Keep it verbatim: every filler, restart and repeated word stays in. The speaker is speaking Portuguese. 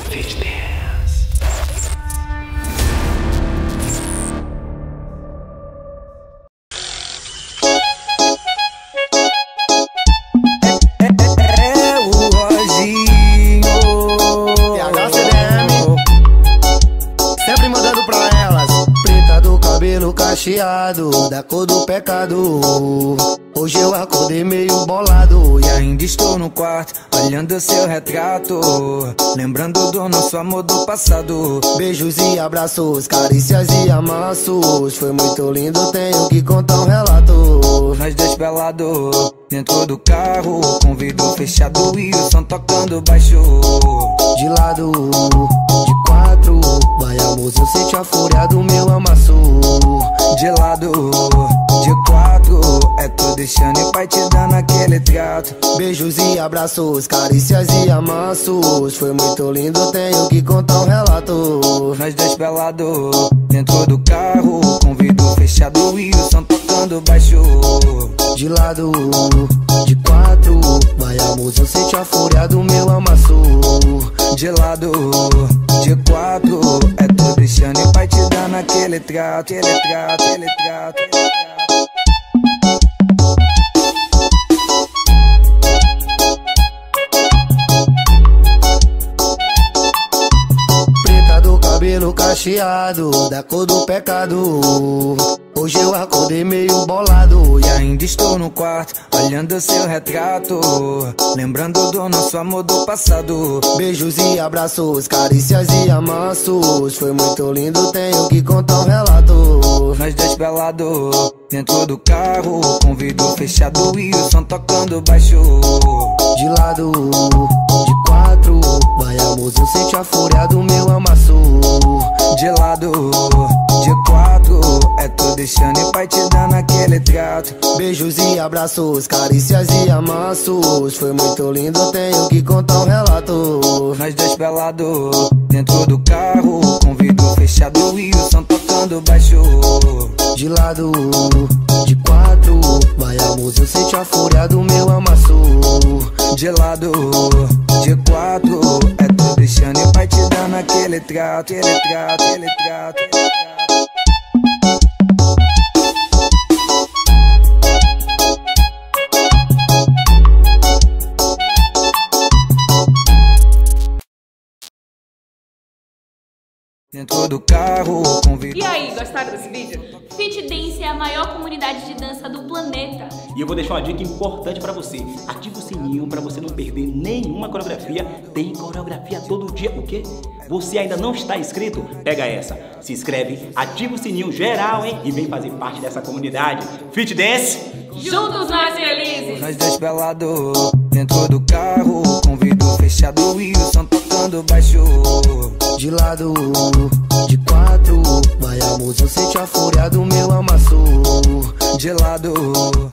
Fit Dance. É o Roginho T H C D M, sempre mandando pra elas. Preta do cabelo cacheado, da cor do pecado. Hoje eu acordei meio bolado e ainda estou no quarto, olhando seu retrato, lembrando do nosso amor do passado. Beijos e abraços, carícias e amassos. Foi muito lindo, tenho que contar um relato. Nós dois pelados, dentro do carro, com vidro fechado e o som tocando baixo. De lado, de quatro, vai amor, eu sente a fúria do meu amasso. De lado, de quatro, é tu deixando e pai te dando aquele trato. Beijos e abraços, carícias e amassos. Foi muito lindo, tenho que contar um relato. Nós dois pelados, dentro do carro, com vidro fechado e o som tocando baixo. De lado, de quatro, vai amor, eu sente a fúria do meu amasso. De lado, de quatro, é tu deixando e pai te dando aquele trato, aquele trato, aquele trato, aquele trato. Preta do cabelo cacheado, da cor do pecado. Hoje eu acordei meio bolado e ainda estou no quarto, olhando seu retrato, lembrando do nosso amor do passado. Beijos e abraços, carícias e amassos. Foi muito lindo, tenho que contar um relato. Nós dois pelados, dentro do carro, com vidro fechado e o som tocando baixo. De lado, de quatro, vai amor, eu sente a fúria do meu amasso. De lado, de quatro, é tu deixando e pai te dando aquele trato. Beijos e abraços, carícias e amassos. Foi muito lindo, tenho que contar um relato. Nós dois pelados, dentro do carro, com vidro fechado e o som tocando baixo. De lado, de quatro, vai amor, eu sente a fúria do meu amasso. De lado, de quatro, é tu deixando e pai te dando aquele trato, aquele trato, aquele trato, aquele trato. Dentro do carro, com vidro. E aí, gostaram desse vídeo? Fit Dance é a maior comunidade de dança do planeta. E eu vou deixar uma dica importante pra você. Ativa o sininho pra você não perder nenhuma coreografia. Tem coreografia todo dia. O quê? Você ainda não está inscrito? Pega essa. Se inscreve, ativa o sininho geral, hein? E vem fazer parte dessa comunidade. Fit Dance. Juntos mais felizes. Nós dois pelados, dentro do carro, com vidro fechado e o som tocando baixo. De lado, de quatro, vai amor, eu sente a fúria do meu amasso. De lado.